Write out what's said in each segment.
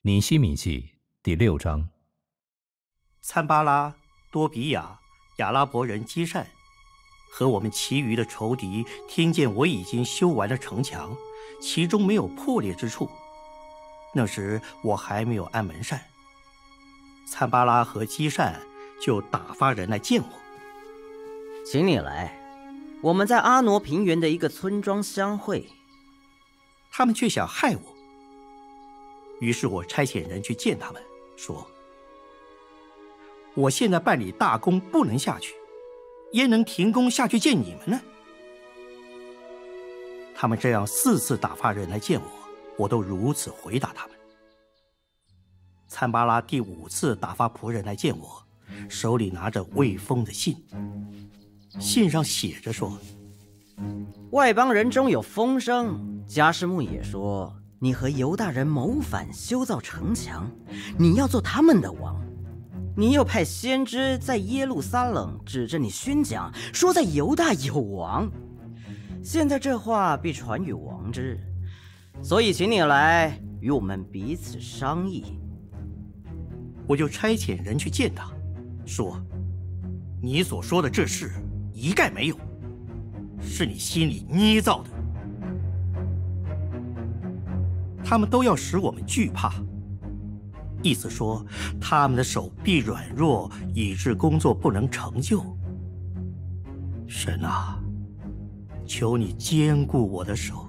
尼希米记第6章。 参巴拉、多比亚、亚拉伯人基善和我们其余的仇敌听见我已经修完了城墙，其中没有破裂之处。那时我还没有安门扇，参巴拉和基善就打发人来见我， 请你来，我们在阿挪平原的一个村庄相会。 他们却想害我，于是我差遣人去见他们，说：我现在办理大工，不能下去，焉能停工下去见你们呢？他们这样4次打发人来见我，我都如此回答他们。参巴拉第5次打发仆人来见我，手里拿着未封的信，信上写着说： 外邦人中有风声，迦施穆也说你和犹大人谋反，修造城墙，你要做他们的王。你又派先知在耶路撒冷指着你宣讲，说在犹大有王。现在这话必传与王之，所以请你来与我们彼此商议。 我就差遣人去见他，说：你所说的这事一概没有，是你心里捏造的。他们都要使我们惧怕，意思说他们的手必软弱，以致工作不能成就。神啊，求你坚固我的手。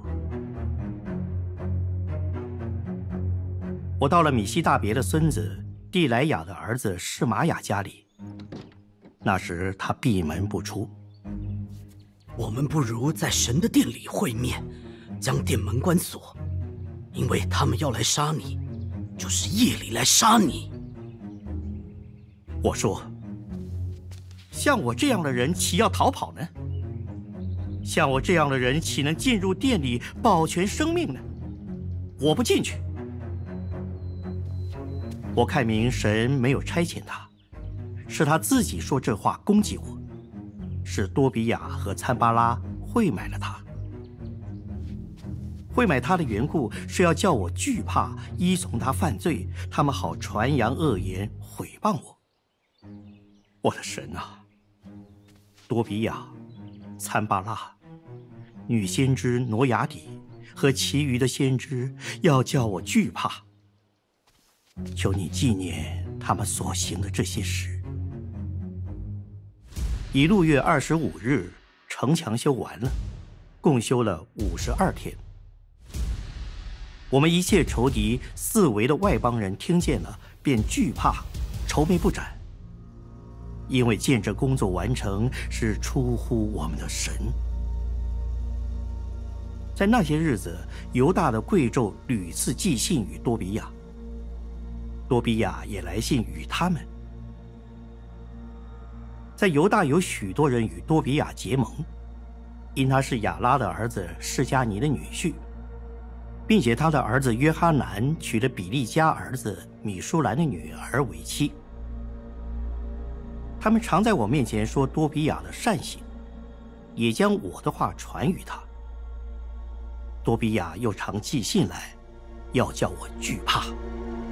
我到了米西大别的孙子地莱雅的儿子示玛雅家里，那时他闭门不出。 我们不如在神的殿里会面，将殿门关锁，因为他们要来杀你，就是夜里来杀你。 我说：像我这样的人岂要逃跑呢？像我这样的人岂能进入殿里保全生命呢？我不进去。我看明神没有差遣他，是他自己说这话攻击我，是多比亚和参巴拉会买了他。会买他的缘故是要叫我惧怕，依从他犯罪，他们好传扬恶言，毁谤我。我的神啊，多比亚、参巴拉、女先知挪亚底和其余的先知要叫我惧怕。求你纪念他们所行的这些事。以路月25日，城墙修完了，共修了52天。我们一切仇敌四围的外邦人听见了，便惧怕，愁眉不展，因为见这工作完成是出乎我们的神。在那些日子，犹大的贵胄屡次寄信与多比亚，多比亚也来信与他们。在犹大有许多人与多比亚结盟，因他是亚拉的儿子示迦尼的女婿，并且他的儿子约哈南娶了比利家儿子米舒兰的女儿为妻。他们常在我面前说多比亚的善行，也将我的话传与他。多比亚又常寄信来，要叫我惧怕。